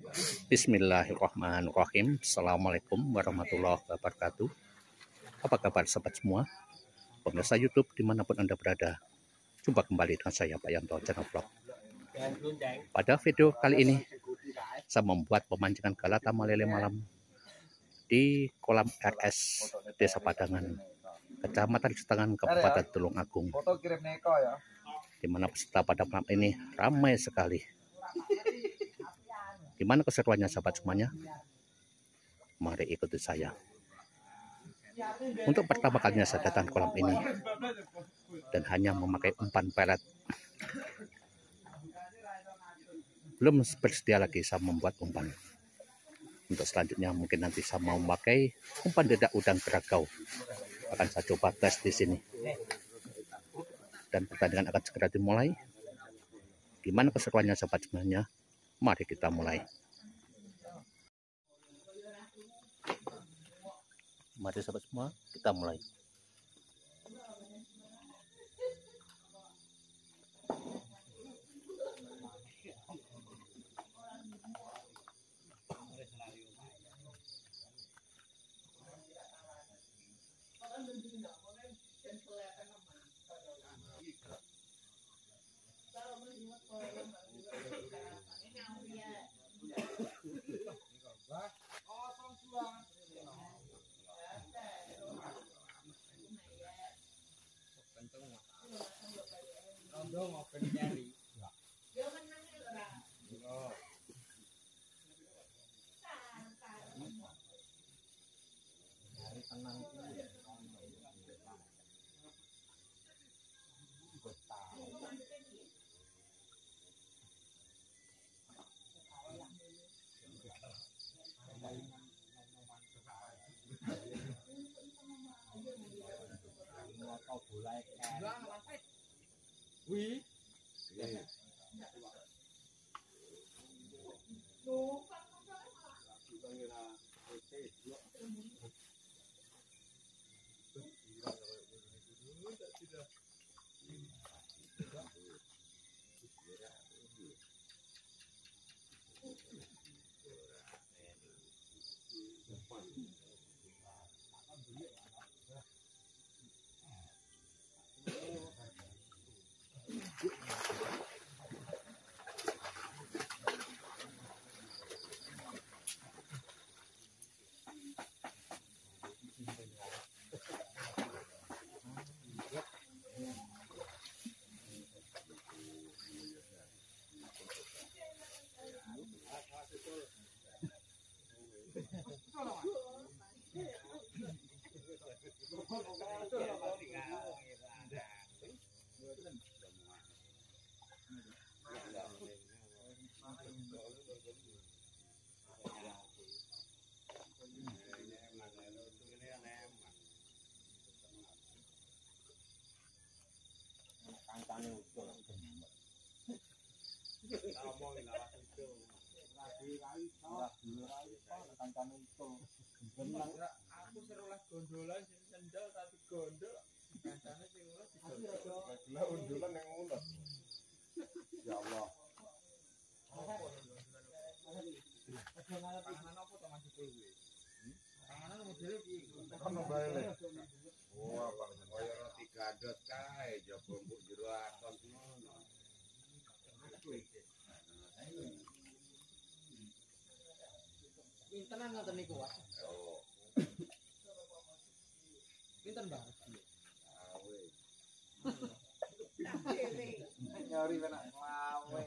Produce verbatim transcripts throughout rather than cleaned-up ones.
Bismillahirrahmanirrahim. Assalamualaikum warahmatullahi wabarakatuh. Apa kabar sahabat semua? Pemirsa YouTube dimanapun Anda berada. Jumpa kembali dengan saya Pak Yanto Channel Vlog. Pada video kali ini saya membuat pemancingan galata malele malam di kolam R S Desa Padangan, Kecamatan Setangan, Kabupaten Tulung Agung. Di mana peserta pada malam ini ramai sekali. Gimana keseruannya sahabat semuanya? Mari ikuti saya. Untuk pertama kalinya saya datang ke kolam ini dan hanya memakai umpan pelet. Belum bersedia lagi saya membuat umpan. Untuk selanjutnya mungkin nanti saya mau memakai umpan dedak udang geragau. Akan saya coba tes di sini. Dan pertandingan akan segera dimulai. Gimana keseruannya sahabat semuanya? Mari kita mulai. Mari sahabat semua, kita mulai. Wih. Aku serulah gondolan sing sendal tapi gondol. Kancane sing ulah digondol. Lah undulan yang ulah. Ya Allah. Panganan apa to Mas Jepul kuwi? Panganan modele iki. Ono bae. Oh, apa kaya roti gadot kae jaba mbok jero aton ngono. Pintenan ngoten niku, Pak. Oh. Pinten, Mbak? Awe. Nyori penak lawe.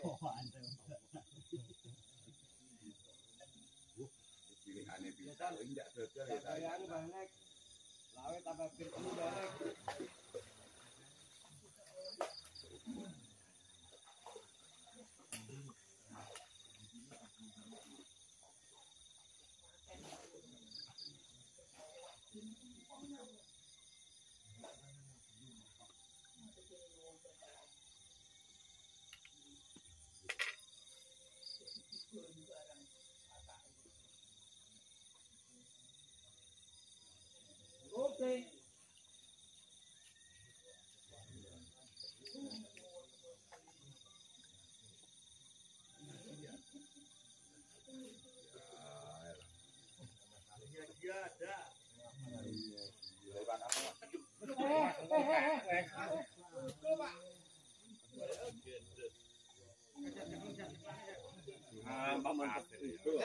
Pilihane bisa ndak dodol ya. Saya banyak. Lawe tambah pirku barek. Oke. Ah, Pak Mantas.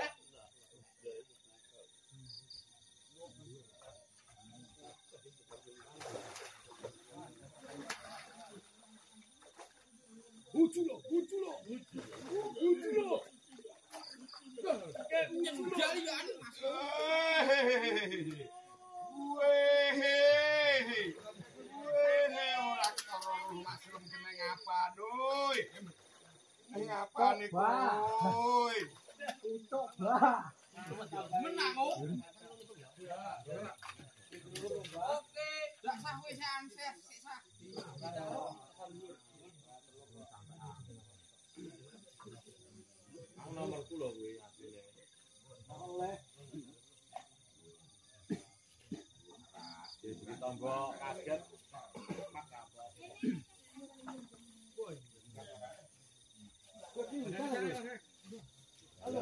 Uculo, uculo, uculo. Nyendal ya anu Mas. Wehe. Wehe ora karo maslum kena ngapa doi. Ngapa nih koi? Untuk bah. Menang oh. Oke, dak sah wis anses, sik sah. Aku nomor kulo kuwi asline. Oleh. Jadi tonggo kaget. Halo.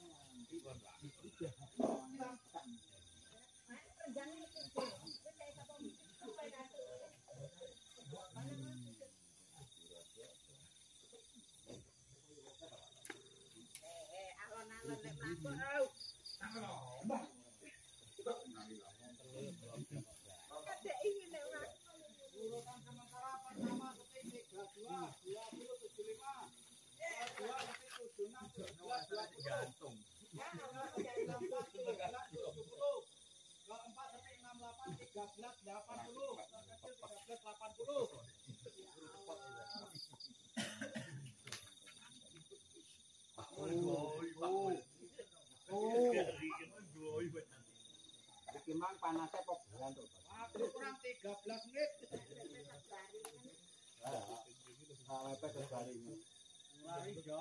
Memang panasnya kok bulan tuh. Kurang tiga belas menit. Ah, lepet ke garing. Mari yo.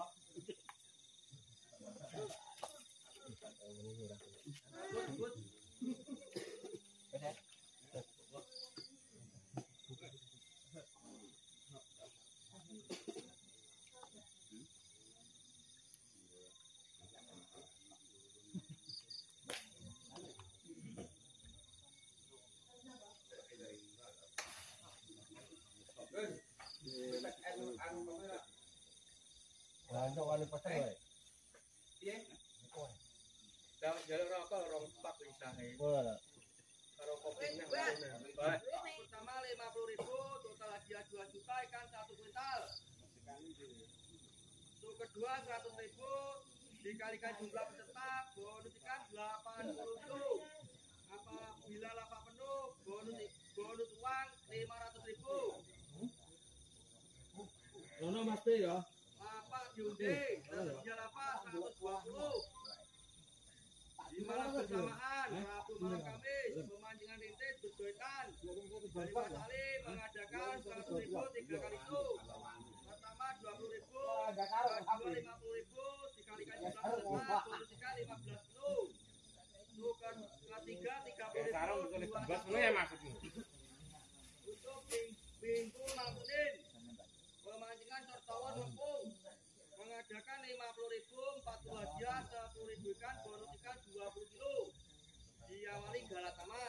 Lah, wali pasang wae. Piye? Jaluk jaluk rokok rong pak isahe. Wah. Karo kopi nang ngene. Baik. Pertama lima puluh ribu, total hadiah dua juta, ikan satu kuintal. Untuk kedua seratus ribu, dikalikan jumlah peserta, bonus ikan delapan puluh ribu. Apabila lapak penuh, bonus bonus uang lima ratus ribu. Ono Mas P ya. Lapak diundi, hadiah lapak seratus dua puluh. Di malam bersamaan, Rabu malam Kamis, pemancingan rintis berduetan. Dari Mas Ali mengadakan seratus ribu tiga kali itu. Pertama dua puluh ribu, kedua lima puluh ribu, dikalikan jumlah peserta, bonus ikan lima belas kilo. Untuk ketiga tiga puluh ribu, dua kilo. Untuk minggu Mamunin, pemancingan tertawon lempung. Mengadakan lima puluh ribu, empat puluh hadiah, sepuluh ribu ikan, bonus ikan dua puluh kilo. Diawali Galatama.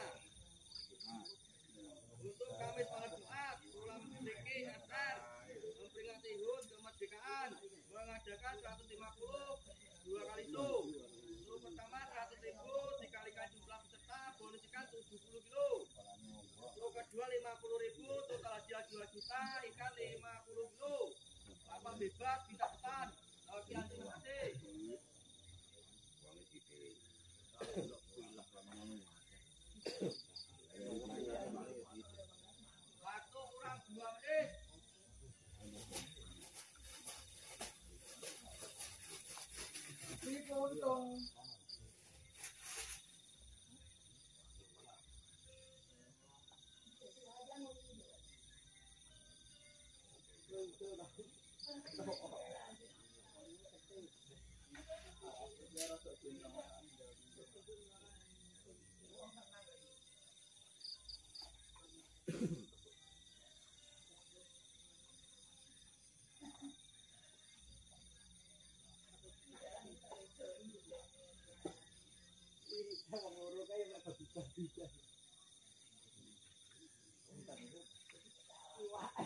Untuk Kamis malam Jumat, Ulam D K S R memperingati H U T kemerdekaan mengadakan seratus lima puluh dua kali itu. Untuk pertama seratus ribu dikalikan jumlah peserta, bonus ikan tujuh puluh kilo. Untuk kedua lima puluh ribu, total hadiah dua juta, ikan lima puluh kilo. Apa bebas bisa pesan. Sekian terima kasih. Waktu kurang dua menit. Ini untung.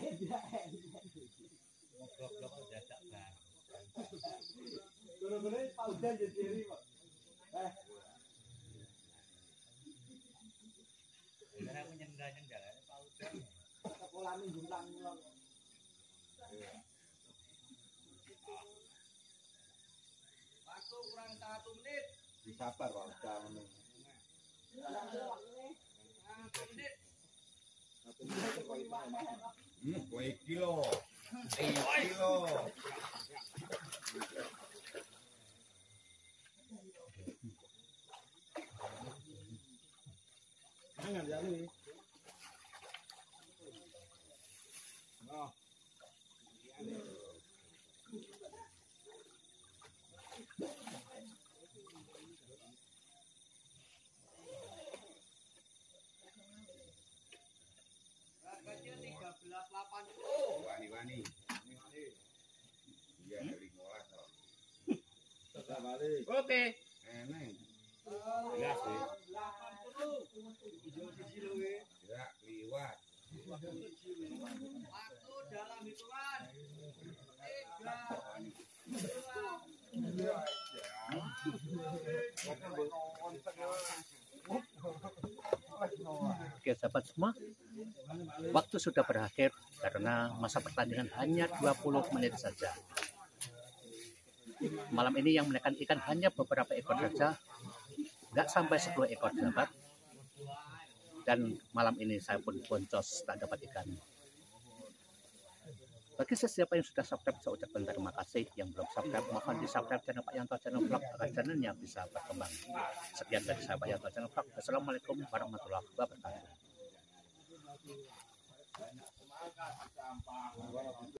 Waktu kurang satu menit. Sabar Pak, jangan. Satu menit. Hmm, kue kilo. Kilo. Jangan jadi. Oh. Harganya tiga belas delapan puluh. Wani-wani. Iya, dari ngolah toh. Oke. Eneng. Belas delapan puluh. Tidak liwat. Waktu dalam hitungan tiga, dua. Oke sahabat semua, waktu sudah berakhir karena masa pertandingan hanya dua puluh menit saja. Malam ini yang menekan ikan hanya beberapa ekor saja, nggak sampai sepuluh ekor sahabat. Dan malam ini saya pun boncos tak dapat ikan. Bagi sesiapa yang sudah subscribe, saya ucapkan terima kasih. Yang belum subscribe, mohon di subscribe channel Pak Yanto Channel Vlog agar channelnya bisa berkembang. Sekian dari saya Pak Yanto Channel Vlog. Assalamualaikum warahmatullahi wabarakatuh.